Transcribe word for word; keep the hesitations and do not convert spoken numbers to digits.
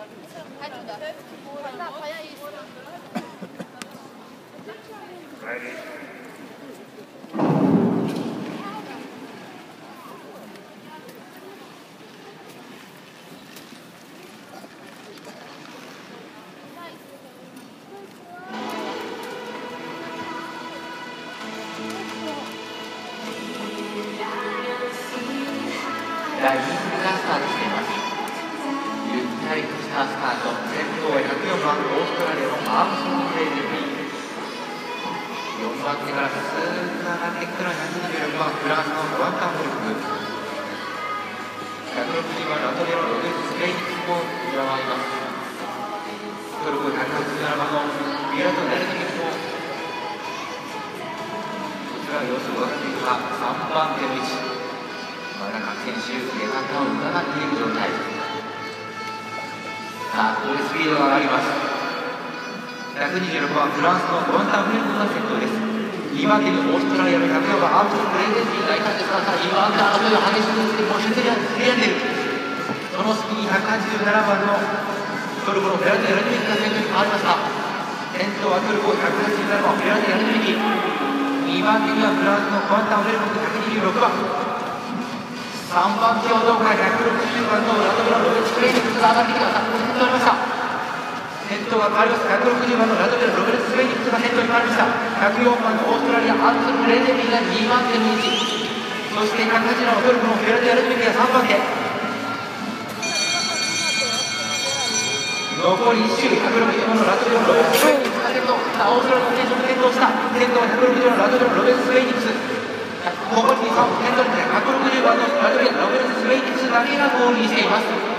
第に組がスタートしています。ゆったりとしたスタート、先頭はひゃくよんばんオーストラリアのアームストロング・レイディー。よんばん手からスーッと上がってきたのはひゃくにじゅうろくばんフランスのワンタンブルク。ひゃくろくじゅうばんラトビアのロベルト・スレイニックも上回ります。トルコひゃくはちじゅうななばんのミラト・ダルニックもこちら様子を伺っていくがさんばん手の位置。まだ各選手、出方を伺っている状態。さあ、ここでスピードが上がります。ひゃくにじゅうろくばんフランスのゴンタン・フレンコが先頭です。にばん手にオーストラリアのひゃくよんばんアームストロング・レイディーがいたんですが、さあ、にばん手争いが激しくて、もう出てやんでいる。その隙にひゃくはちじゅうななばんのトルコのフェラティ・ヤルミキが先頭に変わりました。先頭はトルコひゃくはちじゅうななばんフェラティ・ヤルミキ。にばん手にはフランスのゴンタン・フレンコひゃくにじゅうろくばん。さんばん手はどうかひゃくろくじゅうばんのラトビアのロベルト・スレイニックが上がってきました。先頭になりました。先頭が変わります。ひゃくろくじゅうばんのラトビアのロベルト・スレイニックが先頭に変わりました。ひゃくよんばんのオーストラリアアームストロング・レイディーがにばん手の位置。そしてひゃくはちじゅうななのトルコのフェラティ・ヤルミキがさんばん手。残りいっ周、ひゃくろくじゅうばんのラトビアのロベルト・スレイニックが先頭。さあ、オーストラリアの選手も先頭した。先頭はひゃくろくじゅうばんのラトビアのロベルト・スレイニック。ここに先頭にひゃくろくじゅうばんのラトビアロベルト・スレイニックだけがゴールにしています。